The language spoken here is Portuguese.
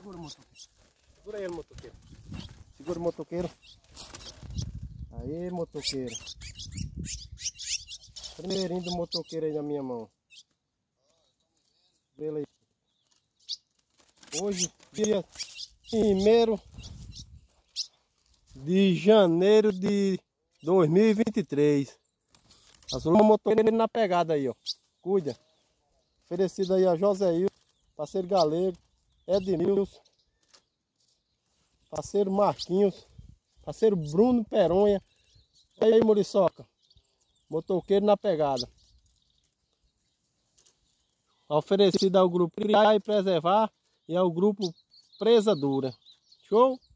Segura o motoqueiro. Segura ele, motoqueiro. Segura o motoqueiro. Aí, motoqueiro. Primeirinho do motoqueiro aí na minha mão. Vê ele aí. Hoje, dia 1º de janeiro de 2023. Azul motoqueiro na pegada aí, ó. Cuida. Oferecido aí a Joséil, parceiro Galego, Edmilson, parceiro Marquinhos, parceiro Bruno Peronha. E aí, Muriçoca, motoqueiro na pegada. Oferecido ao grupo Criar e Preservar e ao grupo Presa Dura. Show?